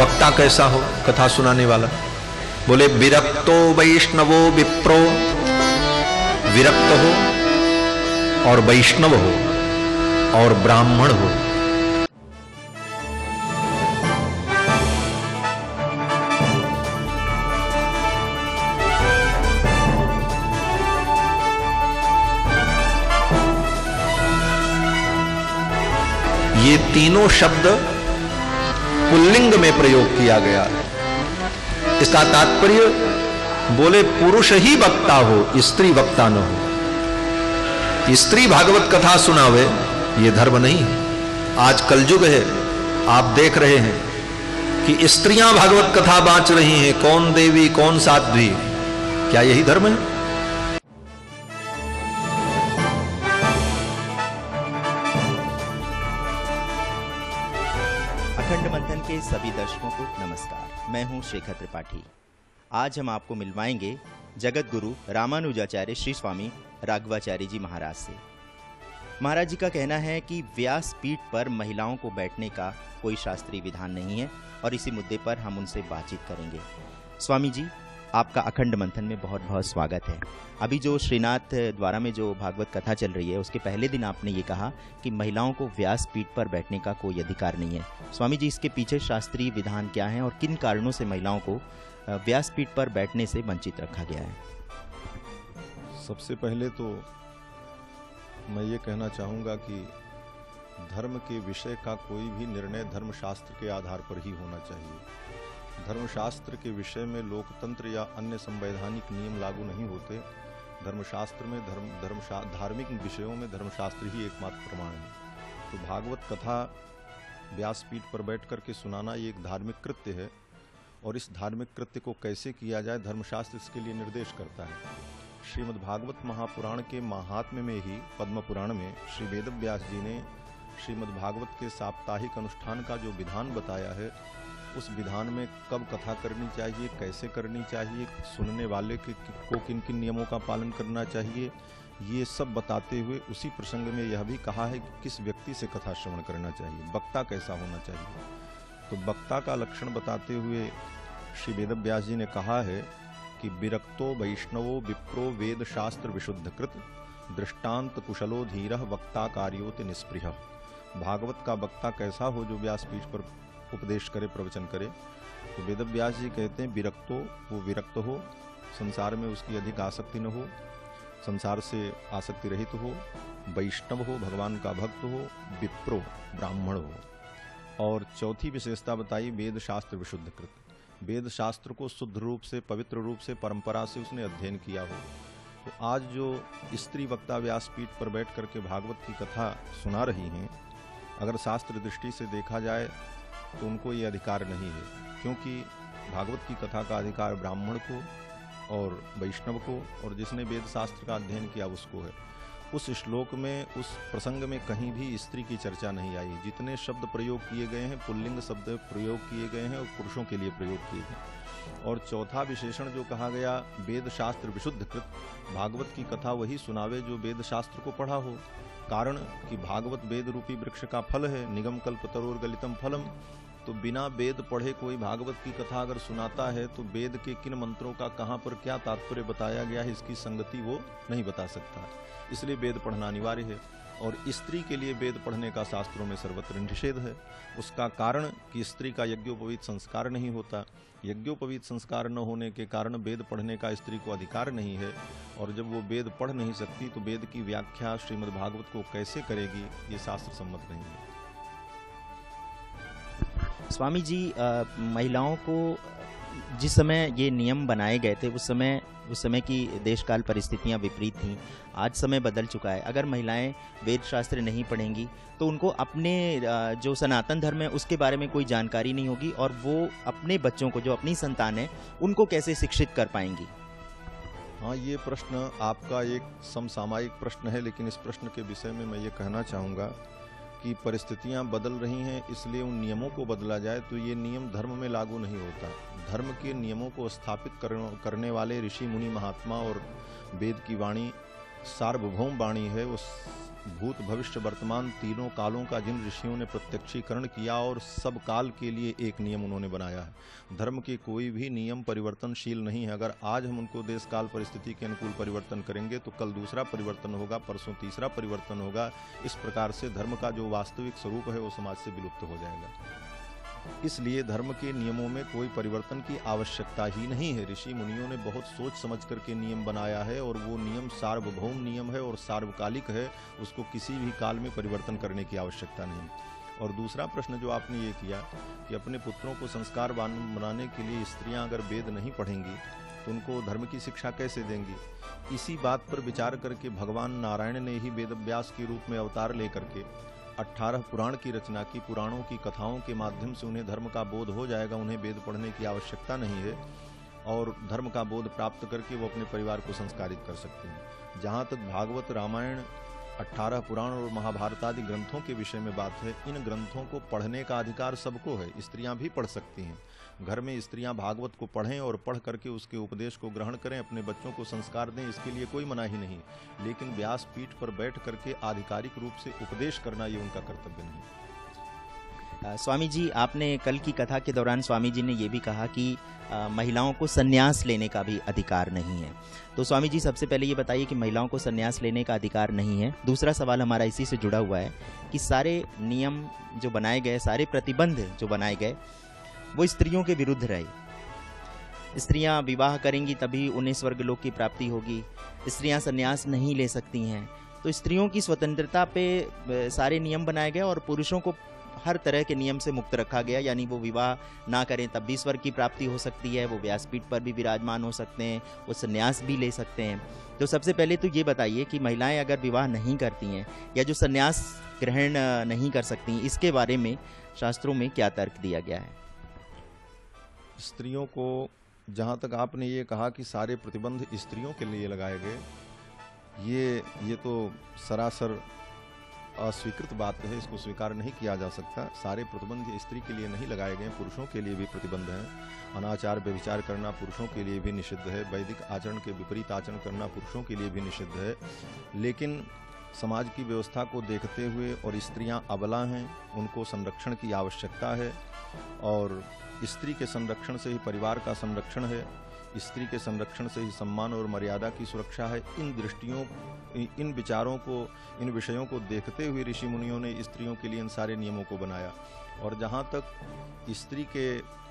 वक्ता कैसा हो, कथा सुनाने वाला। बोले विरक्तो वैष्णवो विप्रो, विरक्त हो और वैष्णव हो और ब्राह्मण हो। ये तीनों शब्द पुल्लिंग में प्रयोग किया गया। इसका तात्पर्य बोले पुरुष ही वक्ता हो, स्त्री वक्ता न हो। स्त्री भागवत कथा सुनावे ये धर्म नहीं है। आज कलयुग है, आप देख रहे हैं कि स्त्रियां भागवत कथा बांच रही हैं, कौन देवी कौन साध्वी, क्या यही धर्म है? अखंड मंथन के सभी दर्शकों को नमस्कार। मैं हूं शेखर त्रिपाठी। आज हम आपको मिलवाएंगे जगत गुरु रामानुजाचार्य श्री स्वामी राघवाचार्य जी महाराज से। महाराज जी का कहना है कि व्यास पीठ पर महिलाओं को बैठने का कोई शास्त्रीय विधान नहीं है और इसी मुद्दे पर हम उनसे बातचीत करेंगे। स्वामी जी, आपका अखंड मंथन में बहुत बहुत स्वागत है। अभी जो श्रीनाथ द्वारा में जो भागवत कथा चल रही है, उसके पहले दिन आपने ये कहा कि महिलाओं को व्यास पीठ पर बैठने का कोई अधिकार नहीं है। स्वामी जी, इसके पीछे शास्त्रीय विधान क्या है और किन कारणों से महिलाओं को व्यास पीठ पर बैठने से वंचित रखा गया है? सबसे पहले तो मैं ये कहना चाहूँगा कि धर्म के विषय का कोई भी निर्णय धर्मशास्त्र के आधार पर ही होना चाहिए। धर्मशास्त्र के विषय में लोकतंत्र या अन्य संवैधानिक नियम लागू नहीं होते। धर्मशास्त्र में धार्मिक विषयों में धर्मशास्त्र ही एकमात्र प्रमाण है। तो भागवत कथा व्यासपीठ पर बैठ कर के सुनाना ये एक धार्मिक कृत्य है और इस धार्मिक कृत्य को कैसे किया जाए धर्मशास्त्र इसके लिए निर्देश करता है। श्रीमद् भागवत महापुराण के महात्म्य में ही पद्म पुराण में श्री वेदव्यास जी ने श्रीमद् भागवत के साप्ताहिक अनुष्ठान का जो विधान बताया है, उस विधान में कब कथा करनी चाहिए, कैसे करनी चाहिए, सुनने वाले को किन किन नियमों का पालन करना चाहिए, ये सब बताते हुए उसी प्रसंग में यह भी कहा है कि किस व्यक्ति से कथा श्रवण करना चाहिए, वक्ता कैसा होना चाहिए। तो वक्ता का लक्षण बताते हुए श्री वेदव्यास जी ने कहा है कि विरक्तो वैष्णवो विप्रो वेद शास्त्र विशुद्धकृत दृष्टांत कुशलो धीरः वक्ता कार्योति निष्पृह। भागवत का वक्ता कैसा हो जो व्यासपीठ पर उपदेश करे, प्रवचन करे। तो वेदव्यास जी कहते हैं विरक्तो, वो विरक्त हो, संसार में उसकी अधिक आसक्ति न हो, संसार से आसक्ति रहित हो, वैष्णव हो, भगवान का भक्त हो, विप्रो ब्राह्मण हो। और चौथी विशेषता बताई वेद शास्त्र विशुद्धकृत, वेद शास्त्र को शुद्ध रूप से, पवित्र रूप से, परंपरा से उसने अध्ययन किया हो। तो आज जो स्त्री वक्ता व्यासपीठ पर बैठ करके भागवत की कथा सुना रही हैं, अगर शास्त्र दृष्टि से देखा जाए तो उनको ये अधिकार नहीं है, क्योंकि भागवत की कथा का अधिकार ब्राह्मण को और वैष्णव को और जिसने वेद शास्त्र का अध्ययन किया उसको है। उस श्लोक में, उस प्रसंग में कहीं भी स्त्री की चर्चा नहीं आई। जितने शब्द प्रयोग किए गए हैं पुल्लिंग शब्द प्रयोग किए गए हैं और पुरुषों के लिए प्रयोग किए गए। और चौथा विशेषण जो कहा गया वेद शास्त्र विशुद्धकृत, भागवत की कथा वही सुनावे जो वेद शास्त्र को पढ़ा हो। कारण कि भागवत वेद रूपी वृक्ष का फल है, निगम कल्पतरोर गलितम फलम। तो बिना वेद पढ़े कोई भागवत की कथा अगर सुनाता है तो वेद के किन मंत्रों का कहाँ पर क्या तात्पर्य बताया गया है, इसकी संगति वो नहीं बता सकता। इसलिए वेद पढ़ना अनिवार्य है। और स्त्री के लिए वेद पढ़ने का शास्त्रों में सर्वत्र निषेध है। उसका कारण कि स्त्री का यज्ञोपवीत संस्कार नहीं होता। यज्ञोपवीत संस्कार न होने के कारण वेद पढ़ने का स्त्री को अधिकार नहीं है। और जब वो वेद पढ़ नहीं सकती तो वेद की व्याख्या श्रीमद् भागवत को कैसे करेगी, ये शास्त्र सम्मत नहीं है। स्वामी जी, महिलाओं को जिस समय ये नियम बनाए गए थे उस समय की देशकाल परिस्थितियां विपरीत थीं। आज समय बदल चुका है। अगर महिलाएं वेद शास्त्र नहीं पढ़ेंगी तो उनको अपने जो सनातन धर्म है उसके बारे में कोई जानकारी नहीं होगी और वो अपने बच्चों को, जो अपनी संतान है, उनको कैसे शिक्षित कर पाएंगी? हाँ, ये प्रश्न आपका एक समसामयिक प्रश्न है, लेकिन इस प्रश्न के विषय में मैं ये कहना चाहूँगा कि परिस्थितियां बदल रही हैं, इसलिए उन नियमों को बदला जाए तो ये नियम धर्म में लागू नहीं होता। धर्म के नियमों को स्थापित करने वाले ऋषि मुनि महात्मा और वेद की वाणी सार्वभौम वाणी है, वो भूत भविष्य वर्तमान तीनों कालों का जिन ऋषियों ने प्रत्यक्षीकरण किया और सब काल के लिए एक नियम उन्होंने बनाया है। धर्म के कोई भी नियम परिवर्तनशील नहीं है। अगर आज हम उनको देश काल परिस्थिति के अनुकूल परिवर्तन करेंगे तो कल दूसरा परिवर्तन होगा, परसों तीसरा परिवर्तन होगा। इस प्रकार से धर्म का जो वास्तविक स्वरूप है वो समाज से विलुप्त हो जाएगा। इसलिए धर्म के नियमों में कोई परिवर्तन की आवश्यकता ही नहीं है। ऋषि मुनियों ने बहुत सोच समझ करके नियम बनाया है और वो नियम सार्वभौम नियम है और सार्वकालिक है, उसको किसी भी काल में परिवर्तन करने की आवश्यकता नहीं। और दूसरा प्रश्न जो आपने ये किया कि अपने पुत्रों को संस्कारवान बनाने के लिए स्त्रियां अगर वेद नहीं पढ़ेंगी तो उनको धर्म की शिक्षा कैसे देंगी। इसी बात पर विचार करके भगवान नारायण ने ही वेद व्यास के रूप में अवतार लेकर के 18 पुराण की रचना की। पुराणों की कथाओं के माध्यम से उन्हें धर्म का बोध हो जाएगा, उन्हें वेद पढ़ने की आवश्यकता नहीं है और धर्म का बोध प्राप्त करके वो अपने परिवार को संस्कारित कर सकते हैं। जहाँ तक भागवत, रामायण, 18 पुराण और महाभारत आदि ग्रंथों के विषय में बात है, इन ग्रंथों को पढ़ने का अधिकार सबको है, स्त्रियां भी पढ़ सकती हैं। घर में स्त्रियां भागवत को पढ़ें और पढ़ करके उसके उपदेश को ग्रहण करें, अपने बच्चों को संस्कार दें, इसके लिए कोई मनाही नहीं। लेकिन व्यास पीठ पर बैठ करके आधिकारिक रूप से उपदेश करना ये उनका कर्तव्य नहीं। स्वामी जी, आपने कल की कथा के दौरान स्वामी जी ने ये भी कहा कि महिलाओं को संन्यास लेने का भी अधिकार नहीं है। तो स्वामी जी, सबसे पहले ये बताइए कि महिलाओं को संन्यास लेने का अधिकार नहीं है। दूसरा सवाल हमारा इसी से जुड़ा हुआ है कि सारे नियम जो बनाए गए, सारे प्रतिबंध जो बनाए गए, वो स्त्रियों के विरुद्ध रहे। स्त्रियां विवाह करेंगी तभी उन्हें स्वर्गलोक की प्राप्ति होगी, स्त्रियां संन्यास नहीं ले सकती हैं। तो स्त्रियों की स्वतंत्रता पे सारे नियम बनाए गए और पुरुषों को हर तरह के नियम से मुक्त रखा गया। यानी वो विवाह ना करें तब भी स्वर्ग की प्राप्ति हो सकती है, वो व्यासपीठ पर भी विराजमान हो सकते हैं, वो संन्यास भी ले सकते हैं। तो सबसे पहले तो ये बताइए कि महिलाएं अगर विवाह नहीं करती हैं या जो संन्यास ग्रहण नहीं कर सकती, इसके बारे में शास्त्रों में क्या तर्क दिया गया है? स्त्रियों को, जहाँ तक आपने ये कहा कि सारे प्रतिबंध स्त्रियों के लिए लगाए गए, ये तो सरासर अस्वीकृत बात है, इसको स्वीकार नहीं किया जा सकता। सारे प्रतिबंध स्त्री के लिए नहीं लगाए गए, पुरुषों के लिए भी प्रतिबंध हैं। अनाचार व्यभिचार करना पुरुषों के लिए भी निषिद्ध है, वैदिक आचरण के विपरीत आचरण करना पुरुषों के लिए भी निषिद्ध है। लेकिन समाज की व्यवस्था को देखते हुए और स्त्रियां अबला हैं, उनको संरक्षण की आवश्यकता है और स्त्री के संरक्षण से ही परिवार का संरक्षण है, स्त्री के संरक्षण से ही सम्मान और मर्यादा की सुरक्षा है। इन दृष्टियों, इन विचारों को, इन विषयों को देखते हुए ऋषि मुनियों ने स्त्रियों के लिए इन सारे नियमों को बनाया। और जहाँ तक स्त्री के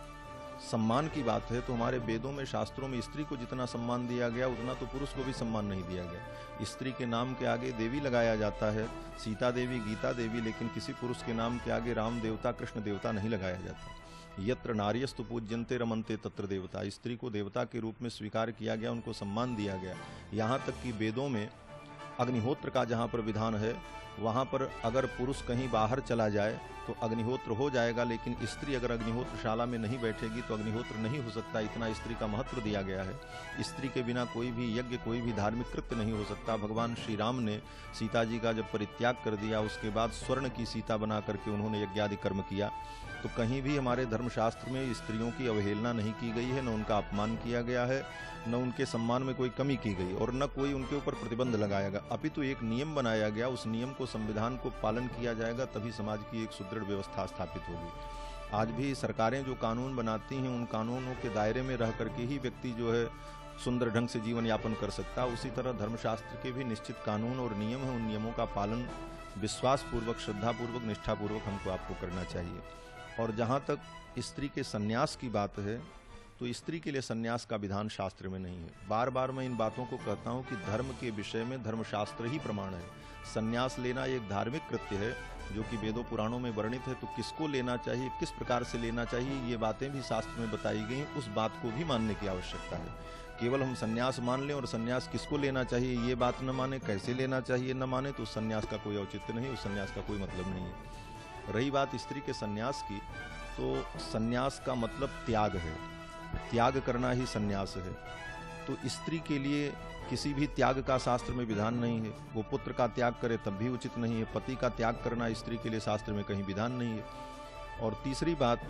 सम्मान की बात है तो हमारे वेदों में, शास्त्रों में स्त्री को जितना सम्मान दिया गया उतना तो पुरुष को भी सम्मान नहीं दिया गया। स्त्री के नाम के आगे देवी लगाया जाता है, सीता देवी, गीता देवी, लेकिन किसी पुरुष के नाम के आगे राम देवता, कृष्ण देवता नहीं लगाया जाता। यत्र नार्यस्तु पूज्यन्ते रमन्ते तत्र देवता। स्त्री को देवता के रूप में स्वीकार किया गया, उनको सम्मान दिया गया। यहाँ तक कि वेदों में अग्निहोत्र का जहाँ पर विधान है, वहाँ पर अगर पुरुष कहीं बाहर चला जाए तो अग्निहोत्र हो जाएगा, लेकिन स्त्री अगर अग्निहोत्रशाला में नहीं बैठेगी तो अग्निहोत्र नहीं हो सकता। इतना स्त्री का महत्व दिया गया है। स्त्री के बिना कोई भी यज्ञ, कोई भी धार्मिक कृत्य नहीं हो सकता। भगवान श्री राम ने सीता जी का जब परित्याग कर दिया, उसके बाद स्वर्ण की सीता बना करके उन्होंने यज्ञादि कर्म किया। तो कहीं भी हमारे धर्मशास्त्र में स्त्रियों की अवहेलना नहीं की गई है, न उनका अपमान किया गया है, न उनके सम्मान में कोई कमी की गई और न कोई उनके ऊपर प्रतिबंध लगाया गया। अपितु एक नियम बनाया गया, उस नियम को, संविधान को पालन किया जाएगा, तभी समाज की एक सुदृढ़ व्यवस्था स्थापित होगी। आज भी सरकारें जो कानून बनाती हैं, उन कानूनों के दायरे में रह करके ही व्यक्ति जो है सुंदर ढंग से जीवन यापन कर सकता है। उसी तरह धर्मशास्त्र के भी निश्चित कानून और नियम हैं, उन नियमों का पालन विश्वासपूर्वक, श्रद्धापूर्वक, निष्ठापूर्वक हमको, आपको करना चाहिए। और जहाँ तक स्त्री के संन्यास की बात है तो स्त्री के लिए संन्यास का विधान शास्त्र में नहीं है। बार बार मैं इन बातों को कहता हूँ कि धर्म के विषय में धर्मशास्त्र ही प्रमाण है। संन्यास लेना एक धार्मिक कृत्य है जो कि वेदों पुराणों में वर्णित है। तो किसको लेना चाहिए, किस प्रकार से लेना चाहिए, ये बातें भी शास्त्र में बताई गई हैं। उस बात को भी मानने की आवश्यकता है। केवल हम संन्यास मान लें और संन्यास किसको लेना चाहिए ये बात न माने, कैसे लेना चाहिए न माने, तो उस संन्यास का कोई औचित्य नहीं, उस संन्यास का कोई मतलब नहीं है। रही बात स्त्री के संन्यास की, तो संन्यास का मतलब त्याग है, त्याग करना ही संन्यास है। तो स्त्री के लिए किसी भी त्याग का शास्त्र में विधान नहीं है। वो पुत्र का त्याग करे तब भी उचित नहीं है। पति का त्याग करना स्त्री के लिए शास्त्र में कहीं विधान नहीं है। और तीसरी बात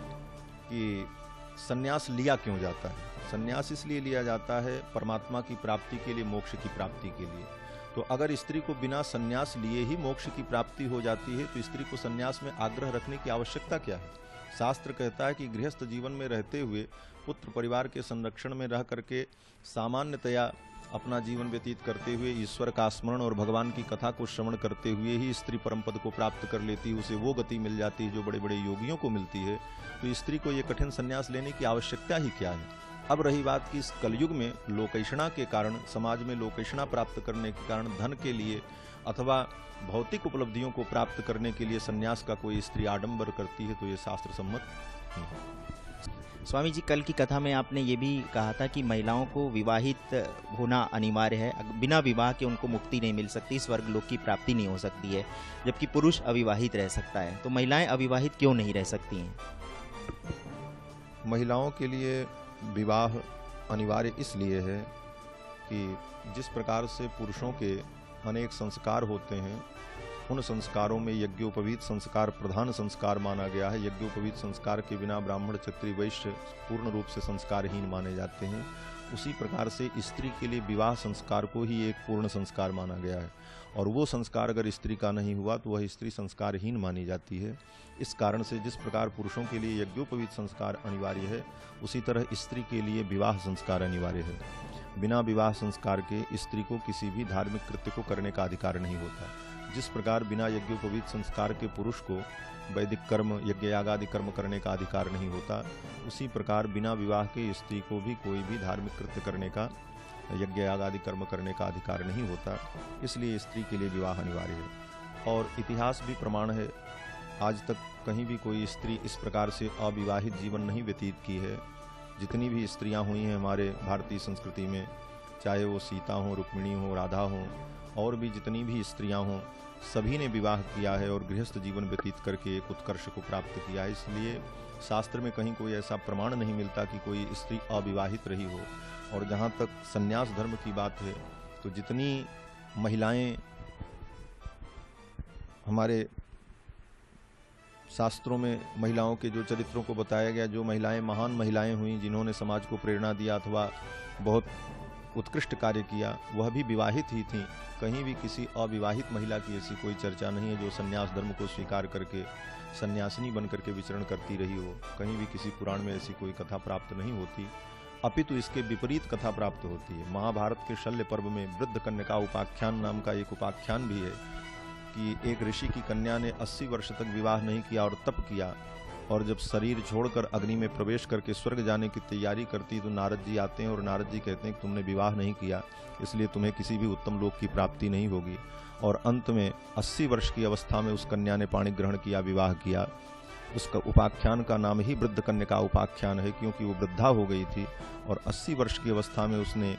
कि संन्यास लिया क्यों जाता है। संन्यास इसलिए लिया जाता है परमात्मा की प्राप्ति के लिए, मोक्ष की प्राप्ति के लिए। तो अगर स्त्री को बिना संन्यास लिए ही मोक्ष की प्राप्ति हो जाती है तो स्त्री को संन्यास में आग्रह रखने की आवश्यकता क्या है? शास्त्र कहता है कि गृहस्थ जीवन में रहते हुए पुत्र परिवार के संरक्षण में रह करके सामान्यतया अपना जीवन व्यतीत करते हुए ईश्वर का स्मरण और भगवान की कथा को श्रवण करते हुए ही स्त्री परम पद को प्राप्त कर लेती है, उसे वो गति मिल जाती है जो बड़े बड़े योगियों को मिलती है। तो स्त्री को ये कठिन संन्यास लेने की आवश्यकता ही क्या है? अब रही बात कि इस कलयुग में लोकैषणा के कारण, समाज में लोकैषणा प्राप्त करने के कारण धन के लिए अथवा भौतिक उपलब्धियों को प्राप्त करने के लिए संन्यास का कोई स्त्री आडंबर करती है तो ये शास्त्र सम्मत नहीं है। स्वामी जी, कल की कथा में आपने ये भी कहा था कि महिलाओं को विवाहित होना अनिवार्य है, बिना विवाह के उनको मुक्ति नहीं मिल सकती, स्वर्ग लोक की प्राप्ति नहीं हो सकती है, जबकि पुरुष अविवाहित रह सकता है। तो महिलाएं अविवाहित क्यों नहीं रह सकती हैं? महिलाओं के लिए विवाह अनिवार्य इसलिए है कि जिस प्रकार से पुरुषों के अनेक संस्कार होते हैं, उन संस्कारों में यज्ञोपवीत संस्कार प्रधान संस्कार माना गया है। यज्ञोपवीत संस्कार के बिना ब्राह्मण, क्षत्रिय, वैश्य पूर्ण रूप से संस्कारहीन माने जाते हैं। उसी प्रकार से स्त्री के लिए विवाह संस्कार को ही एक पूर्ण संस्कार माना गया है, और वो संस्कार अगर स्त्री का नहीं हुआ तो वह स्त्री संस्कारहीन मानी जाती है। इस कारण से जिस प्रकार पुरुषों के लिए यज्ञोपवीत संस्कार अनिवार्य है, उसी तरह स्त्री के लिए विवाह संस्कार अनिवार्य है। बिना विवाह संस्कार के स्त्री को किसी भी धार्मिक कृत्य को करने का अधिकार नहीं होता। जिस प्रकार बिना यज्ञोपवीत संस्कार के पुरुष को वैदिक कर्म, यज्ञ याग आदि कर्म करने का अधिकार नहीं होता, उसी प्रकार बिना विवाह के स्त्री को भी कोई भी धार्मिक कृत्य करने का, यज्ञ याग आदि कर्म करने का अधिकार नहीं होता। इसलिए स्त्री के लिए विवाह अनिवार्य है। और इतिहास भी प्रमाण है, आज तक कहीं भी कोई स्त्री इस प्रकार से अविवाहित जीवन नहीं व्यतीत की है। जितनी भी स्त्रियां हुई हैं हमारे भारतीय संस्कृति में, चाहे वो सीता हो, रुक्मिणी हो, राधा हो, और भी जितनी भी स्त्रियां हों, सभी ने विवाह किया है और गृहस्थ जीवन व्यतीत करके एक उत्कर्ष को प्राप्त किया है। इसलिए शास्त्र में कहीं कोई ऐसा प्रमाण नहीं मिलता कि कोई स्त्री अविवाहित रही हो। और जहाँ तक संन्यास धर्म की बात है, तो जितनी महिलाएं हमारे शास्त्रों में महिलाओं के जो चरित्रों को बताया गया, जो महिलाएं महान महिलाएं हुई जिन्होंने समाज को प्रेरणा दिया अथवा बहुत उत्कृष्ट कार्य किया, वह भी विवाहित ही थीं। कहीं भी किसी अविवाहित महिला की ऐसी कोई चर्चा नहीं है जो संन्यास धर्म को स्वीकार करके सन्यासिनी बन करके विचरण करती रही हो। कहीं भी किसी पुराण में ऐसी कोई कथा प्राप्त नहीं होती, अपितु इसके विपरीत कथा प्राप्त होती है। महाभारत के शल्य पर्व में वृद्ध कन्या उपाख्यान नाम का एक उपाख्यान भी है कि एक ऋषि की कन्या ने 80 वर्ष तक विवाह नहीं किया और तप किया, और जब शरीर छोड़कर अग्नि में प्रवेश करके स्वर्ग जाने की तैयारी करती तो नारद जी आते हैं और नारद जी कहते हैं कि तुमने विवाह नहीं किया, इसलिए तुम्हें किसी भी उत्तम लोक की प्राप्ति नहीं होगी। और अंत में 80 वर्ष की अवस्था में उस कन्या ने पाणी ग्रहण किया, विवाह किया। उसका उपाख्यान का नाम ही वृद्ध कन्या उपाख्यान है, क्योंकि वो वृद्धा हो गई थी और 80 वर्ष की अवस्था में उसने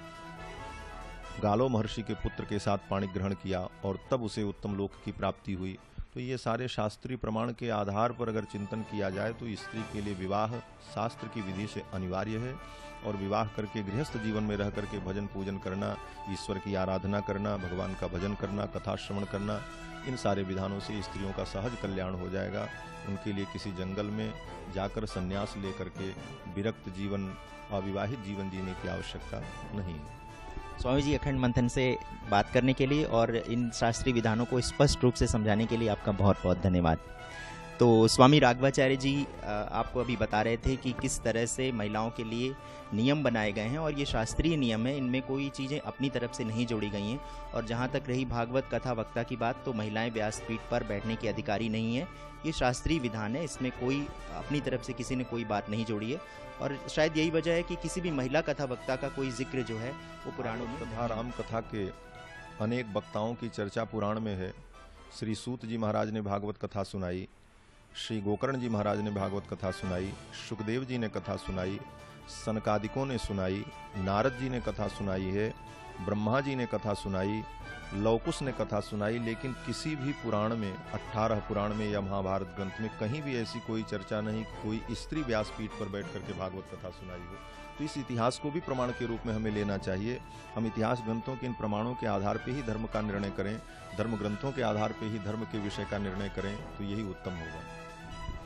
गालो महर्षि के पुत्र के साथ पाणी ग्रहण किया और तब उसे उत्तम लोक की प्राप्ति हुई। तो ये सारे शास्त्रीय प्रमाण के आधार पर अगर चिंतन किया जाए तो स्त्री के लिए विवाह शास्त्र की विधि से अनिवार्य है। और विवाह करके गृहस्थ जीवन में रह करके भजन पूजन करना, ईश्वर की आराधना करना, भगवान का भजन करना, कथा श्रवण करना, इन सारे विधानों से स्त्रियों का सहज कल्याण हो जाएगा। उनके लिए किसी जंगल में जाकर संन्यास लेकर के विरक्त जीवन, अविवाहित जीवन जीने की आवश्यकता नहीं है। स्वामी जी, अखंड मंथन से बात करने के लिए और इन शास्त्रीय विधानों को स्पष्ट रूप से समझाने के लिए आपका बहुत बहुत धन्यवाद। तो स्वामी राघवाचार्य जी आपको अभी बता रहे थे कि किस तरह से महिलाओं के लिए नियम बनाए गए हैं, और ये शास्त्रीय नियम है, इनमें कोई चीज़ें अपनी तरफ से नहीं जोड़ी गई हैं। और जहाँ तक रही भागवत कथा वक्ता की बात, तो महिलाएं व्यासपीठ पर बैठने की अधिकारी नहीं है। ये शास्त्रीय विधान है, इसमें कोई अपनी तरफ से किसी ने कोई बात नहीं जोड़ी है। और शायद यही वजह है कि किसी भी महिला कथा वक्ता का कोई जिक्र जो है वो पुराणों में तथा राम कथा के अनेक वक्ताओं की चर्चा पुराण में है। श्री सूत जी महाराज ने भागवत कथा सुनाई, श्री गोकर्ण जी महाराज ने भागवत कथा सुनाई, सुखदेव जी ने कथा सुनाई, सनकादिकों ने सुनाई, नारद जी ने कथा सुनाई है, ब्रह्मा जी ने कथा सुनाई, लवकुश ने कथा सुनाई। लेकिन किसी भी पुराण में, 18 पुराण में या महाभारत ग्रंथ में कहीं भी ऐसी कोई चर्चा नहीं कि कोई स्त्री व्यासपीठ पर बैठ करके भागवत कथा सुनाई हो। तो इस इतिहास को भी प्रमाण के रूप में हमें लेना चाहिए। हम इतिहास ग्रंथों के इन प्रमाणों के आधार पर ही धर्म का निर्णय करें, धर्म ग्रंथों के आधार पर ही धर्म के विषय का निर्णय करें, तो यही उत्तम होगा।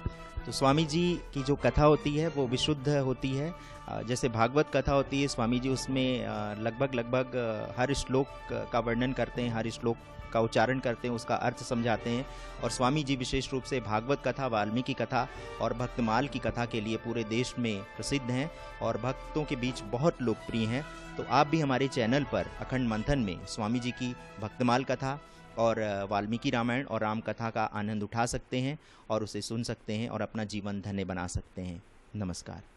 तो स्वामी जी की जो कथा होती है वो विशुद्ध होती है। जैसे भागवत कथा होती है, स्वामी जी उसमें लगभग हर श्लोक का वर्णन करते हैं, हर श्लोक का उच्चारण करते हैं, उसका अर्थ समझाते हैं। और स्वामी जी विशेष रूप से भागवत कथा, वाल्मीकि कथा और भक्तमाल की कथा के लिए पूरे देश में प्रसिद्ध हैं और भक्तों के बीच बहुत लोकप्रिय हैं। तो आप भी हमारे चैनल पर अखंड मंथन में स्वामी जी की भक्तमाल कथा और वाल्मीकि रामायण और राम कथा का आनंद उठा सकते हैं और उसे सुन सकते हैं और अपना जीवन धन्य बना सकते हैं। नमस्कार।